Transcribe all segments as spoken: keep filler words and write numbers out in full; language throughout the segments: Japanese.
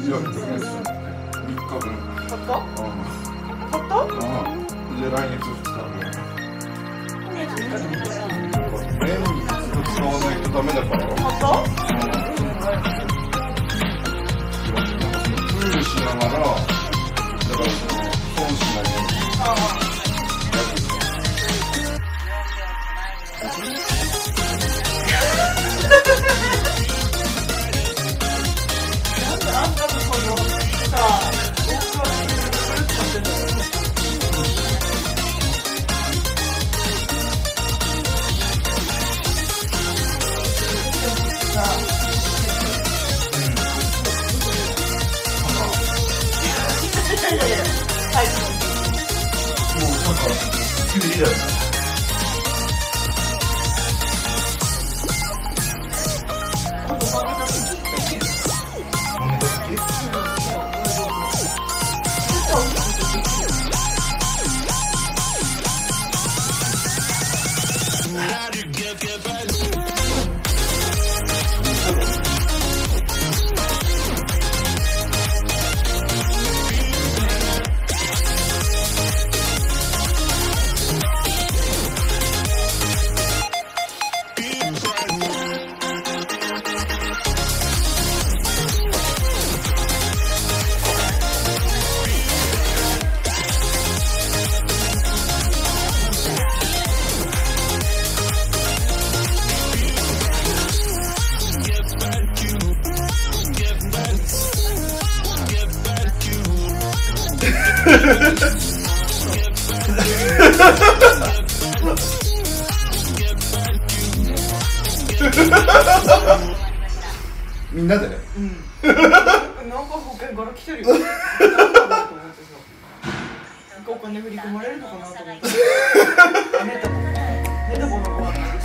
いや、みっかぶん。 買った？買った？ うん。で、来月ふつかめ。年に一度使わないとダメだから。 買った？ プールしながら、だから損しないように。ああ。 なんであんたのそのさ、僕はくるっとしてるの？さあ。いやいやいや、はい。 もうなんか急にだよね。みんなでね。 うん。なんか保険から来てるよ。なんかだと思ってさ。なんかお金振り込まれるのかなと思って。ネタボネタボのご飯でした。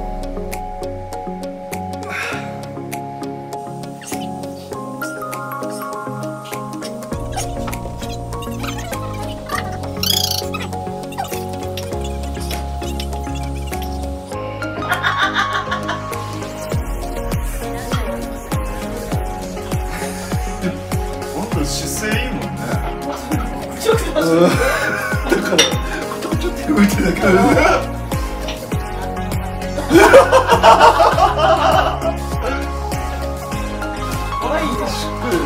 姿勢いいもんね。 ちょっとだからちょっと動いてたからね。 可愛いね。 しっくり。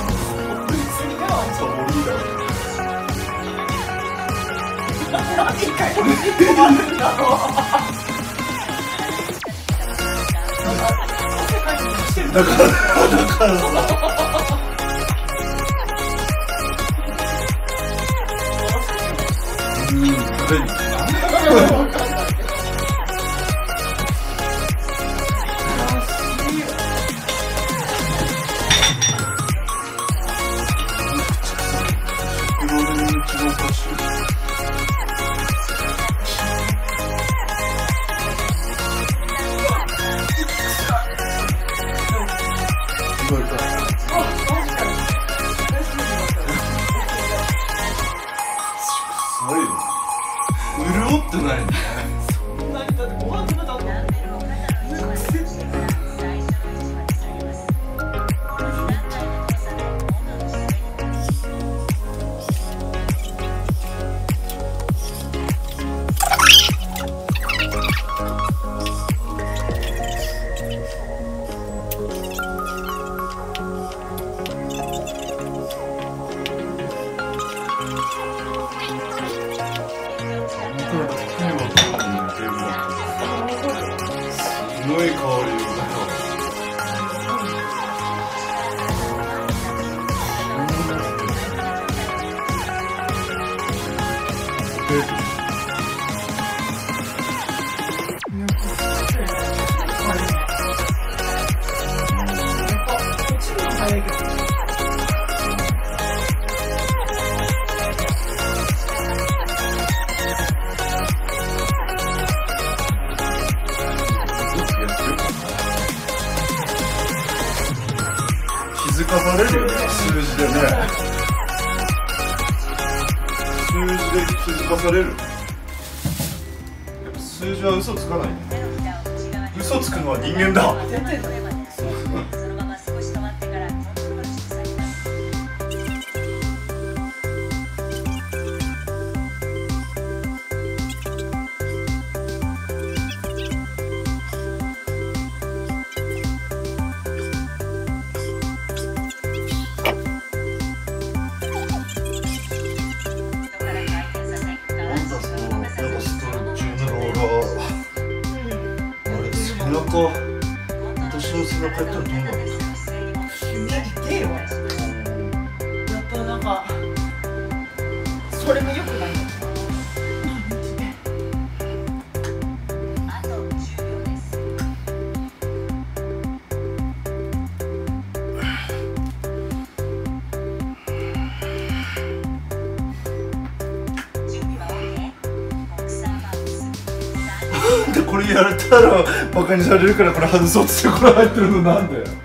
そういいだろ。 何かより困るんだろう。 だからだからさ。うん、食べに。潤ってないね。 そんなにだってご飯食べた後。 すごい香りだよ。気づかされるよね、数字でね。数字で気づかされる。やっぱ数字は嘘つかないね。嘘つくのは人間だ。 こ年の瀬の帰ったらどうなるんですか。 いやでけえわ。やっぱなんかそれもよくない。 でこれやれたらバカにされるからこれ外そうってこれ入ってるのなんだよ。